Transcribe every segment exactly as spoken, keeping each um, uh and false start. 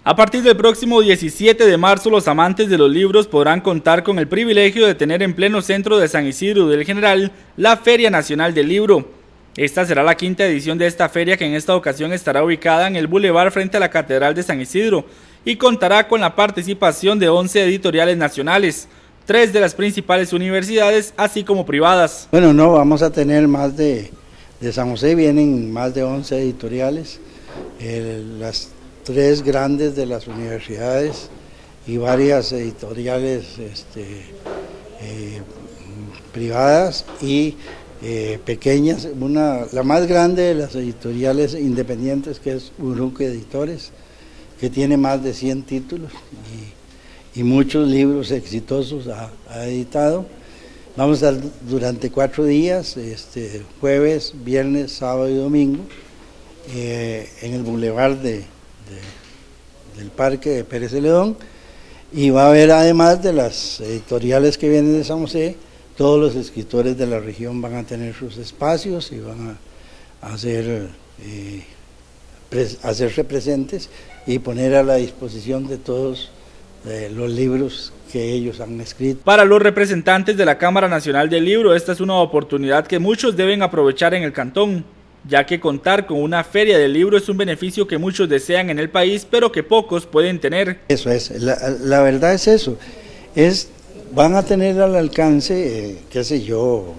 A partir del próximo diecisiete de marzo, los amantes de los libros podrán contar con el privilegio de tener en pleno centro de San Isidro del General la Feria Nacional del Libro. Esta será la quinta edición de esta feria, que en esta ocasión estará ubicada en el Boulevard frente a la Catedral de San Isidro y contará con la participación de once editoriales nacionales, tres de las principales universidades, así como privadas. Bueno, no, vamos a tener más de, de San José, vienen más de once editoriales, eh, las tres grandes de las universidades y varias editoriales este, eh, privadas y eh, pequeñas. Una, la más grande de las editoriales independientes, que es Uruque Editores, que tiene más de cien títulos y, y muchos libros exitosos ha, ha editado. Vamos a estar durante cuatro días, este, jueves, viernes, sábado y domingo, eh, en el Boulevard de De, del Parque de Pérez Celedón, y va a haber, además de las editoriales que vienen de San José, todos los escritores de la región van a tener sus espacios y van a, a hacer, eh, pres, hacerse presentes y poner a la disposición de todos eh, los libros que ellos han escrito. Para los representantes de la Cámara Nacional del Libro, esta es una oportunidad que muchos deben aprovechar en el cantón, ya que contar con una feria del libro es un beneficio que muchos desean en el país, pero que pocos pueden tener. Eso es, la, la verdad es eso, es, van a tener al alcance, eh, qué sé yo,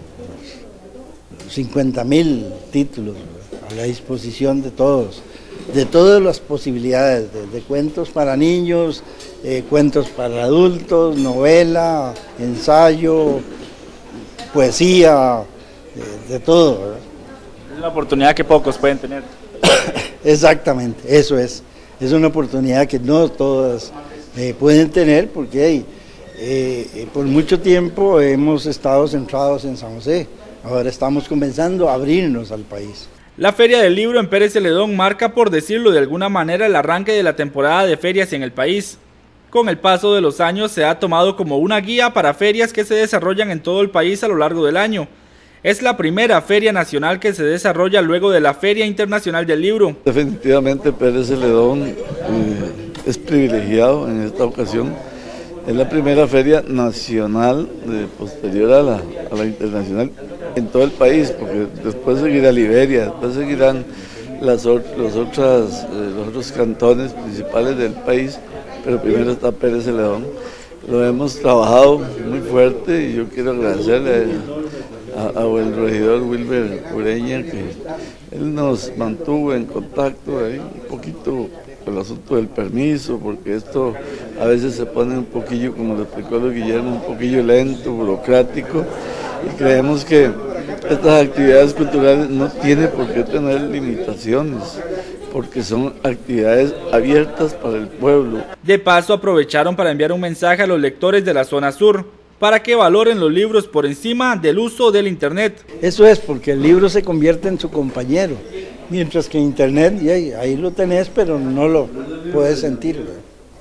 cincuenta mil títulos a la disposición de todos, de todas las posibilidades, de, de cuentos para niños, eh, cuentos para adultos, novela, ensayo, poesía, de, de todo, ¿verdad? Es una oportunidad que pocos pueden tener. Exactamente, eso es. Es una oportunidad que no todas eh, pueden tener, porque hey, eh, por mucho tiempo hemos estado centrados en San José. Ahora estamos comenzando a abrirnos al país. La Feria del Libro en Pérez Celedón marca, por decirlo de alguna manera, el arranque de la temporada de ferias en el país. Con el paso de los años se ha tomado como una guía para ferias que se desarrollan en todo el país a lo largo del año. Es la primera feria nacional que se desarrolla luego de la Feria Internacional del Libro. Definitivamente Pérez Celedón eh, es privilegiado en esta ocasión. Es la primera feria nacional de, posterior a la, a la internacional en todo el país, porque después seguirá Liberia, después seguirán las, los, otras, eh, los otros cantones principales del país, pero primero está Pérez Celedón. Lo hemos trabajado muy fuerte y yo quiero agradecerle a, a el regidor Wilber Ureña, que él nos mantuvo en contacto ahí un poquito con el asunto del permiso, porque esto a veces se pone un poquillo, como lo explicó Guillermo, un poquillo lento, burocrático, y creemos que estas actividades culturales no tienen por qué tener limitaciones, porque son actividades abiertas para el pueblo. De paso, aprovecharon para enviar un mensaje a los lectores de la zona sur, para que valoren los libros por encima del uso del internet. Eso es, porque el libro se convierte en su compañero, mientras que internet, y ahí, ahí lo tenés, pero no lo puedes sentir, ¿verdad?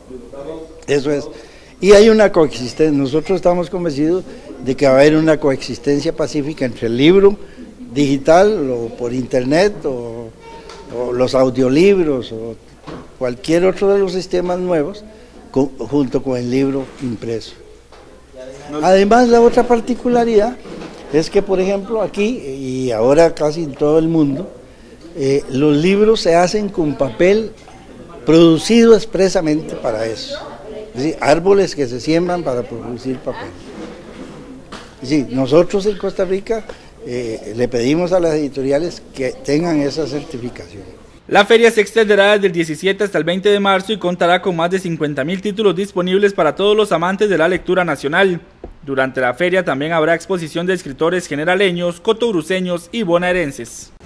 Eso es. Y hay una coexistencia, nosotros estamos convencidos de que va a haber una coexistencia pacífica entre el libro digital o por internet o, o los audiolibros o cualquier otro de los sistemas nuevos con, junto con el libro impreso. Además, la otra particularidad es que, por ejemplo, aquí y ahora casi en todo el mundo, eh, los libros se hacen con papel producido expresamente para eso. Es decir, árboles que se siembran para producir papel. Es decir, nosotros en Costa Rica eh, le pedimos a las editoriales que tengan esa certificación. La feria se extenderá desde el diecisiete hasta el veinte de marzo y contará con más de cincuenta mil títulos disponibles para todos los amantes de la lectura nacional. Durante la feria también habrá exposición de escritores generaleños, cotogruceños y bonaerenses.